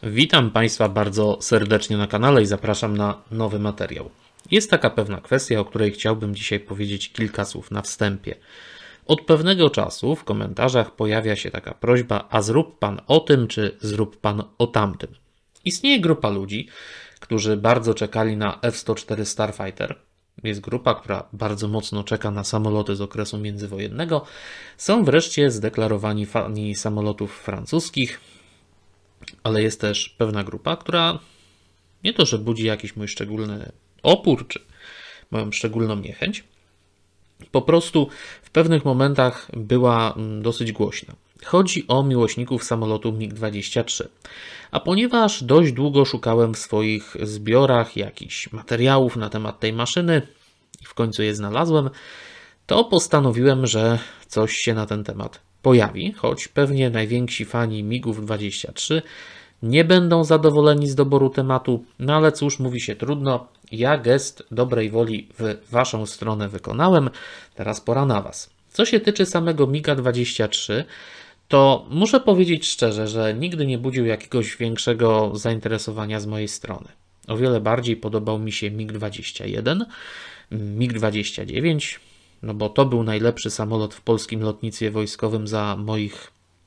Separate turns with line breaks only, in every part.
Witam Państwa bardzo serdecznie na kanale i zapraszam na nowy materiał. Jest taka pewna kwestia, o której chciałbym dzisiaj powiedzieć kilka słów na wstępie. Od pewnego czasu w komentarzach pojawia się taka prośba, a zrób Pan o tym, czy zrób Pan o tamtym. Istnieje grupa ludzi, którzy bardzo czekali na F-104 Starfighter. Jest grupa, która bardzo mocno czeka na samoloty z okresu międzywojennego. Są wreszcie zdeklarowani fani samolotów francuskich, ale jest też pewna grupa, która nie to, że budzi jakiś mój szczególny opór, czy moją szczególną niechęć, po prostu w pewnych momentach była dosyć głośna. Chodzi o miłośników samolotu MiG-23. A ponieważ dość długo szukałem w swoich zbiorach jakichś materiałów na temat tej maszyny i w końcu je znalazłem, to postanowiłem, że coś się na ten temat pojawi, choć pewnie najwięksi fani MiG-ów 23 nie będą zadowoleni z doboru tematu, no ale cóż, mówi się trudno. Ja gest dobrej woli w Waszą stronę wykonałem, teraz pora na Was. Co się tyczy samego MiG-23, to muszę powiedzieć szczerze, że nigdy nie budził jakiegoś większego zainteresowania z mojej strony. O wiele bardziej podobał mi się MiG-21, MiG-29, no bo to był najlepszy samolot w polskim lotnictwie wojskowym za moich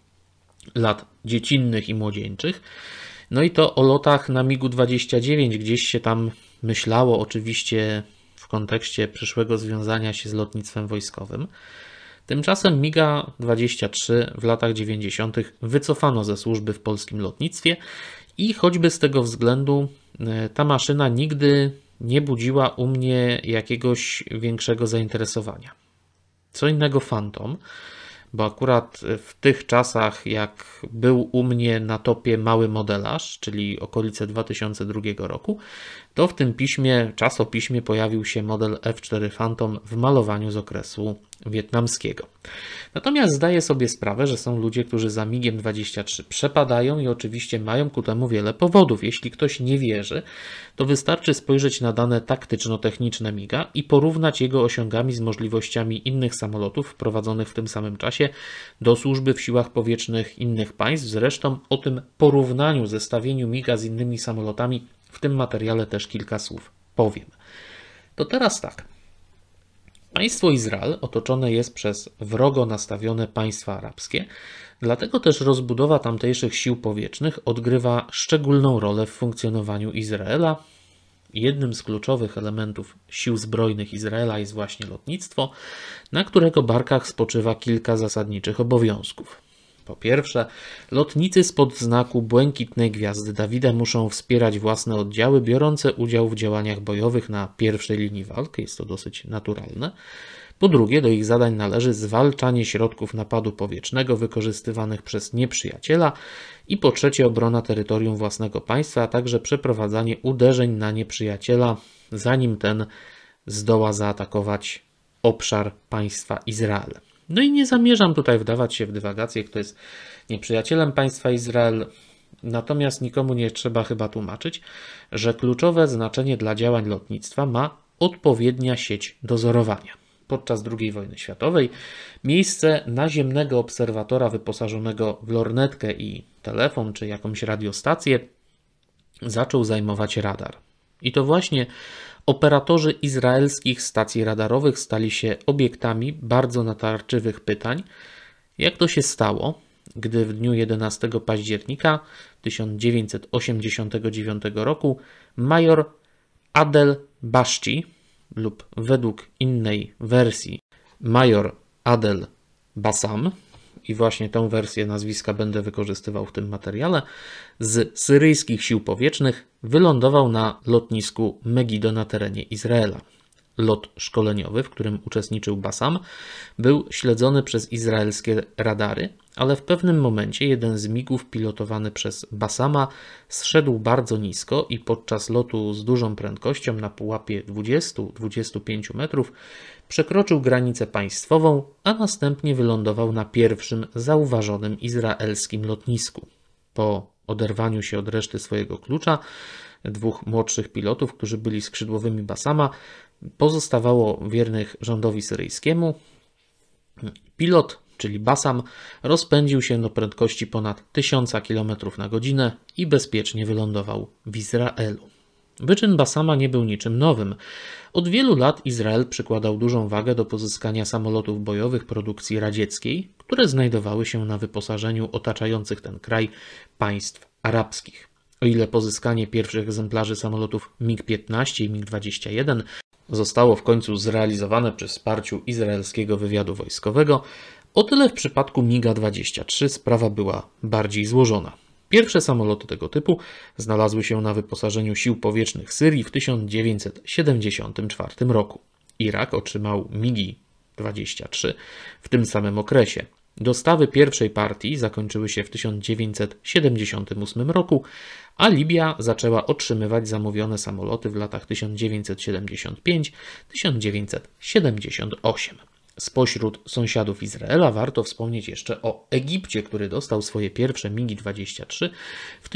lat dziecinnych i młodzieńczych. No i to o lotach na MiG-29 gdzieś się tam myślało, oczywiście w kontekście przyszłego związania się z lotnictwem wojskowym. Tymczasem MiG-23 w latach 90. wycofano ze służby w polskim lotnictwie i choćby z tego względu ta maszyna nigdy nie budziła u mnie jakiegoś większego zainteresowania. Co innego Phantom, bo akurat w tych czasach, jak był u mnie na topie mały modelarz, czyli okolice 2002 roku, to w tym czasopiśmie pojawił się model F4 Phantom w malowaniu z okresu wietnamskiego. Natomiast zdaję sobie sprawę, że są ludzie, którzy za MiG-iem 23 przepadają i oczywiście mają ku temu wiele powodów. Jeśli ktoś nie wierzy, to wystarczy spojrzeć na dane taktyczno-techniczne MiG-a i porównać jego osiągami z możliwościami innych samolotów wprowadzonych w tym samym czasie do służby w siłach powietrznych innych państw. Zresztą o tym porównaniu, zestawieniu MiG-a z innymi samolotami w tym materiale też kilka słów powiem. To teraz tak. Państwo Izrael otoczone jest przez wrogo nastawione państwa arabskie, dlatego też rozbudowa tamtejszych sił powietrznych odgrywa szczególną rolę w funkcjonowaniu Izraela. Jednym z kluczowych elementów sił zbrojnych Izraela jest właśnie lotnictwo, na którego barkach spoczywa kilka zasadniczych obowiązków. Po pierwsze, lotnicy spod znaku Błękitnej Gwiazdy Dawida muszą wspierać własne oddziały biorące udział w działaniach bojowych na pierwszej linii walki, jest to dosyć naturalne. Po drugie, do ich zadań należy zwalczanie środków napadu powietrznego wykorzystywanych przez nieprzyjaciela i po trzecie obrona terytorium własnego państwa, a także przeprowadzanie uderzeń na nieprzyjaciela, zanim ten zdoła zaatakować obszar państwa Izrael. No i nie zamierzam tutaj wdawać się w dywagację, kto jest nieprzyjacielem państwa Izrael, natomiast nikomu nie trzeba chyba tłumaczyć, że kluczowe znaczenie dla działań lotnictwa ma odpowiednia sieć dozorowania. Podczas II wojny światowej miejsce naziemnego obserwatora wyposażonego w lornetkę i telefon czy jakąś radiostację zaczął zajmować radar. I to właśnie operatorzy izraelskich stacji radarowych stali się obiektami bardzo natarczywych pytań, jak to się stało, gdy w dniu 11 października 1989 roku major Adel Bashti lub według innej wersji major Adel Bassam, i właśnie tę wersję nazwiska będę wykorzystywał w tym materiale, z syryjskich sił powietrznych wylądował na lotnisku Megido na terenie Izraela. Lot szkoleniowy, w którym uczestniczył Bassam, był śledzony przez izraelskie radary, ale w pewnym momencie jeden z migów pilotowany przez Bassama zszedł bardzo nisko i podczas lotu z dużą prędkością na pułapie 20-25 metrów przekroczył granicę państwową, a następnie wylądował na pierwszym zauważonym izraelskim lotnisku. Po oderwaniu się od reszty swojego klucza dwóch młodszych pilotów, którzy byli skrzydłowymi Bassama, pozostawało wiernych rządowi syryjskiemu. Pilot czyli Bassam, rozpędził się do prędkości ponad 1000 km na godzinę i bezpiecznie wylądował w Izraelu. Wyczyn Bassama nie był niczym nowym. Od wielu lat Izrael przykładał dużą wagę do pozyskania samolotów bojowych produkcji radzieckiej, które znajdowały się na wyposażeniu otaczających ten kraj państw arabskich. O ile pozyskanie pierwszych egzemplarzy samolotów MiG-15 i MiG-21 zostało w końcu zrealizowane przy wsparciu izraelskiego wywiadu wojskowego, o tyle w przypadku MiG-23 sprawa była bardziej złożona. Pierwsze samoloty tego typu znalazły się na wyposażeniu sił powietrznych Syrii w 1974 roku. Irak otrzymał MiG-23 w tym samym okresie. Dostawy pierwszej partii zakończyły się w 1978 roku, a Libia zaczęła otrzymywać zamówione samoloty w latach 1975-1978. Spośród sąsiadów Izraela warto wspomnieć jeszcze o Egipcie, który dostał swoje pierwsze MiG-23 w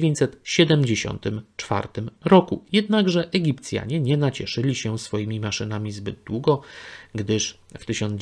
1974 roku. Jednakże Egipcjanie nie nacieszyli się swoimi maszynami zbyt długo, gdyż w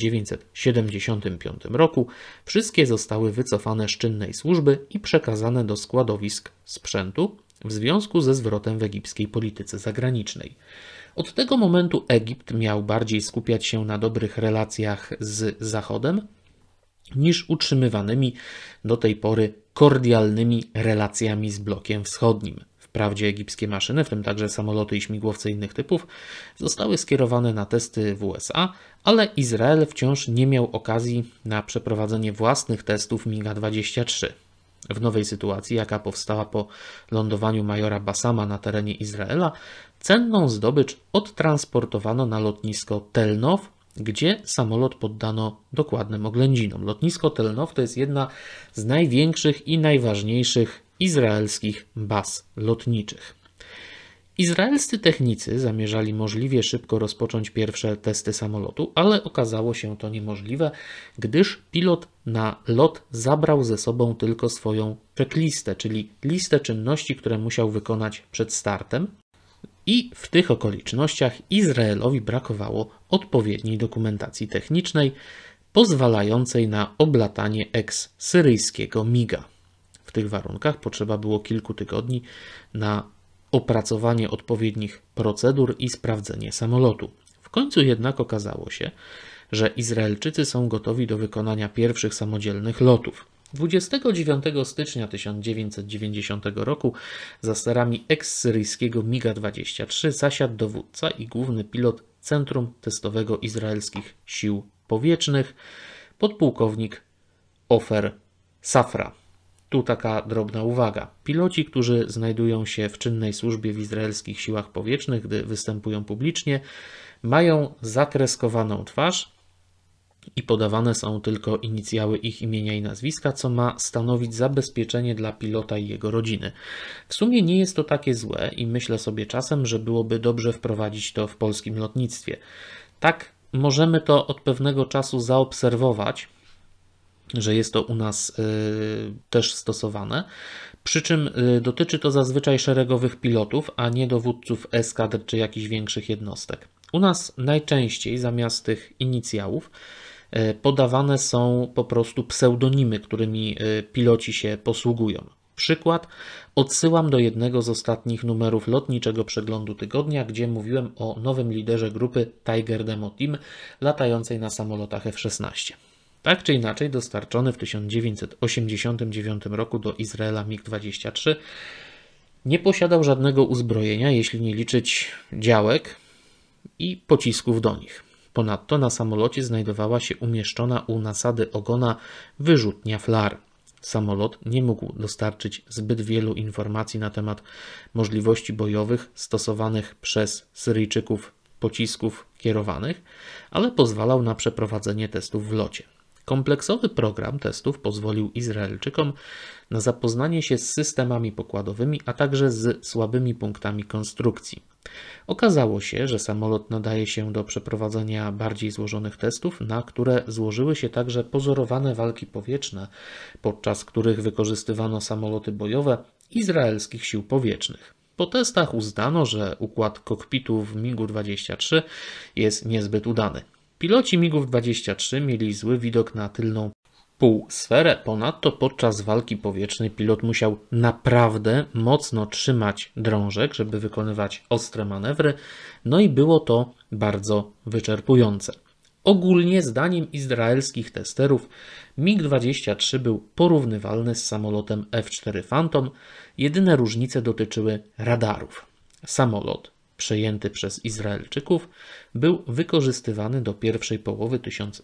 1975 roku wszystkie zostały wycofane z czynnej służby i przekazane do składowisk sprzętu w związku ze zwrotem w egipskiej polityce zagranicznej. Od tego momentu Egipt miał bardziej skupiać się na dobrych relacjach z Zachodem niż utrzymywanymi do tej pory kordialnymi relacjami z blokiem wschodnim. Wprawdzie egipskie maszyny, w tym także samoloty i śmigłowce innych typów, zostały skierowane na testy w USA, ale Izrael wciąż nie miał okazji na przeprowadzenie własnych testów MiG-23. W nowej sytuacji, jaka powstała po lądowaniu majora Bassama na terenie Izraela, cenną zdobycz odtransportowano na lotnisko Tel Nof, gdzie samolot poddano dokładnym oględzinom. Lotnisko Tel Nof to jest jedna z największych i najważniejszych izraelskich baz lotniczych. Izraelscy technicy zamierzali możliwie szybko rozpocząć pierwsze testy samolotu, ale okazało się to niemożliwe, gdyż pilot na lot zabrał ze sobą tylko swoją checklistę, czyli listę czynności, które musiał wykonać przed startem. I w tych okolicznościach Izraelowi brakowało odpowiedniej dokumentacji technicznej pozwalającej na oblatanie eks-syryjskiego MiGa. W tych warunkach potrzeba było kilku tygodni na opracowanie odpowiednich procedur i sprawdzenie samolotu. W końcu jednak okazało się, że Izraelczycy są gotowi do wykonania pierwszych samodzielnych lotów. 29 stycznia 1990 roku za sterami eks-syryjskiego MiG-23 zasiadł dowódca i główny pilot Centrum Testowego Izraelskich Sił Powietrznych, podpułkownik Ofer Safra. Tu taka drobna uwaga. Piloci, którzy znajdują się w czynnej służbie w izraelskich siłach powietrznych, gdy występują publicznie, mają zakreskowaną twarz i podawane są tylko inicjały ich imienia i nazwiska, co ma stanowić zabezpieczenie dla pilota i jego rodziny. W sumie nie jest to takie złe i myślę sobie czasem, że byłoby dobrze wprowadzić to w polskim lotnictwie. Tak, możemy to od pewnego czasu zaobserwować, że jest to u nas też stosowane, przy czym dotyczy to zazwyczaj szeregowych pilotów, a nie dowódców eskadr czy jakichś większych jednostek. U nas najczęściej zamiast tych inicjałów podawane są po prostu pseudonimy, którymi piloci się posługują. Przykład odsyłam do jednego z ostatnich numerów lotniczego przeglądu tygodnia, gdzie mówiłem o nowym liderze grupy Tiger Demo Team latającej na samolotach F-16. Tak czy inaczej dostarczony w 1989 roku do Izraela MiG-23 nie posiadał żadnego uzbrojenia, jeśli nie liczyć działek i pocisków do nich. Ponadto na samolocie znajdowała się umieszczona u nasady ogona wyrzutnia flar. Samolot nie mógł dostarczyć zbyt wielu informacji na temat możliwości bojowych stosowanych przez Syryjczyków pocisków kierowanych, ale pozwalał na przeprowadzenie testów w locie. Kompleksowy program testów pozwolił Izraelczykom na zapoznanie się z systemami pokładowymi, a także z słabymi punktami konstrukcji. Okazało się, że samolot nadaje się do przeprowadzenia bardziej złożonych testów, na które złożyły się także pozorowane walki powietrzne, podczas których wykorzystywano samoloty bojowe izraelskich sił powietrznych. Po testach uznano, że układ kokpitu w MiG-23 jest niezbyt udany. Piloci MiG-23 mieli zły widok na tylną półsferę. Ponadto podczas walki powietrznej pilot musiał naprawdę mocno trzymać drążek, żeby wykonywać ostre manewry. No i było to bardzo wyczerpujące. Ogólnie, zdaniem izraelskich testerów, MiG-23 był porównywalny z samolotem F-4 Phantom. Jedyne różnice dotyczyły radarów. Samolot, przejęty przez Izraelczyków, był wykorzystywany do pierwszej połowy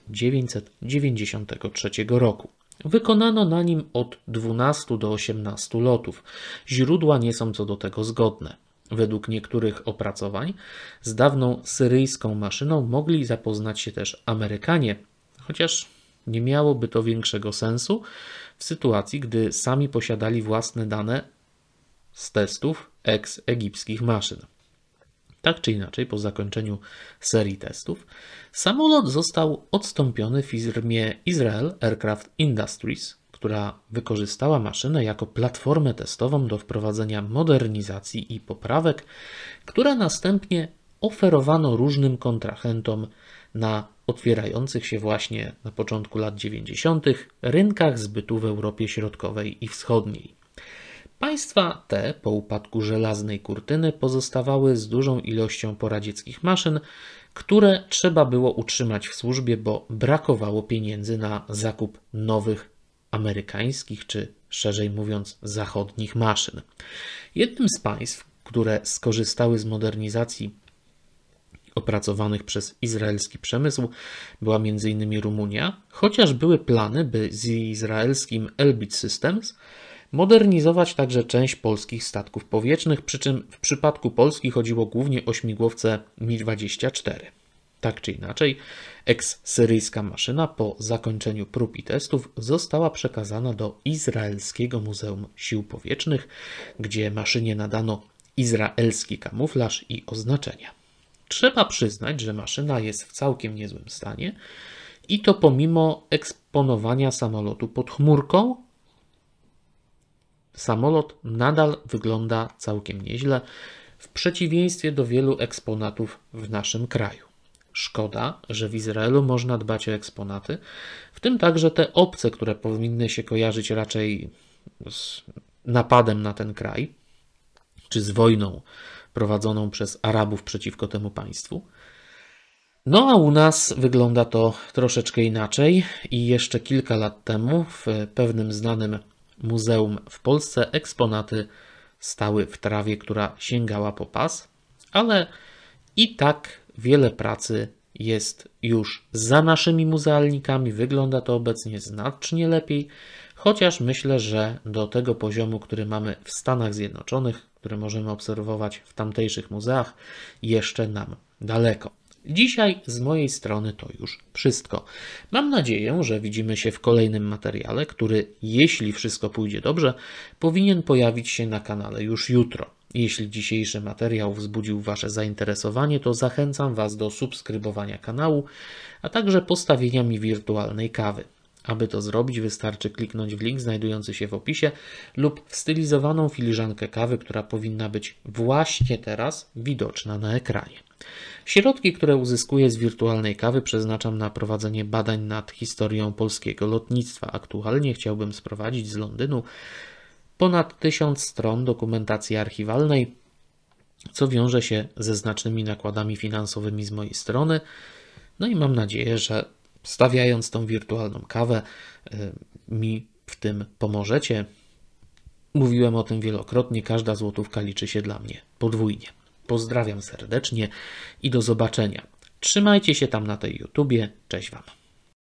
1993 roku. Wykonano na nim od 12 do 18 lotów. Źródła nie są co do tego zgodne. Według niektórych opracowań z dawną syryjską maszyną mogli zapoznać się też Amerykanie, chociaż nie miałoby to większego sensu w sytuacji, gdy sami posiadali własne dane z testów eks-egipskich maszyn. Tak czy inaczej, po zakończeniu serii testów, samolot został odstąpiony firmie Israel Aircraft Industries, która wykorzystała maszynę jako platformę testową do wprowadzenia modernizacji i poprawek, które następnie oferowano różnym kontrahentom na otwierających się właśnie na początku lat 90. rynkach zbytu w Europie Środkowej i Wschodniej. Państwa te po upadku żelaznej kurtyny pozostawały z dużą ilością poradzieckich maszyn, które trzeba było utrzymać w służbie, bo brakowało pieniędzy na zakup nowych amerykańskich, czy szerzej mówiąc zachodnich maszyn. Jednym z państw, które skorzystały z modernizacji opracowanych przez izraelski przemysł, była m.in. Rumunia, chociaż były plany, by z izraelskim Elbit Systems modernizować także część polskich statków powietrznych, przy czym w przypadku Polski chodziło głównie o śmigłowce Mi-24. Tak czy inaczej, eks-syryjska maszyna po zakończeniu prób i testów została przekazana do Izraelskiego Muzeum Sił Powietrznych, gdzie maszynie nadano izraelski kamuflaż i oznaczenia. Trzeba przyznać, że maszyna jest w całkiem niezłym stanie i to pomimo eksponowania samolotu pod chmurką. Samolot nadal wygląda całkiem nieźle, w przeciwieństwie do wielu eksponatów w naszym kraju. Szkoda, że w Izraelu można dbać o eksponaty, w tym także te obce, które powinny się kojarzyć raczej z napadem na ten kraj, czy z wojną prowadzoną przez Arabów przeciwko temu państwu. No a u nas wygląda to troszeczkę inaczej i jeszcze kilka lat temu w pewnym znanym muzeum w Polsce eksponaty stały w trawie, która sięgała po pas, ale i tak wiele pracy jest już za naszymi muzealnikami. Wygląda to obecnie znacznie lepiej, chociaż myślę, że do tego poziomu, który mamy w Stanach Zjednoczonych, który możemy obserwować w tamtejszych muzeach, jeszcze nam daleko. Dzisiaj z mojej strony to już wszystko. Mam nadzieję, że widzimy się w kolejnym materiale, który, jeśli wszystko pójdzie dobrze, powinien pojawić się na kanale już jutro. Jeśli dzisiejszy materiał wzbudził Wasze zainteresowanie, to zachęcam Was do subskrybowania kanału, a także postawienia mi wirtualnej kawy. Aby to zrobić, wystarczy kliknąć w link znajdujący się w opisie lub w stylizowaną filiżankę kawy, która powinna być właśnie teraz widoczna na ekranie. Środki, które uzyskuję z wirtualnej kawy, przeznaczam na prowadzenie badań nad historią polskiego lotnictwa. Aktualnie chciałbym sprowadzić z Londynu ponad 1000 stron dokumentacji archiwalnej, co wiąże się ze znacznymi nakładami finansowymi z mojej strony. No i mam nadzieję, że stawiając tą wirtualną kawę, mi w tym pomożecie. Mówiłem o tym wielokrotnie, każda złotówka liczy się dla mnie podwójnie. Pozdrawiam serdecznie i do zobaczenia. Trzymajcie się tam na tej YouTubie. Cześć Wam.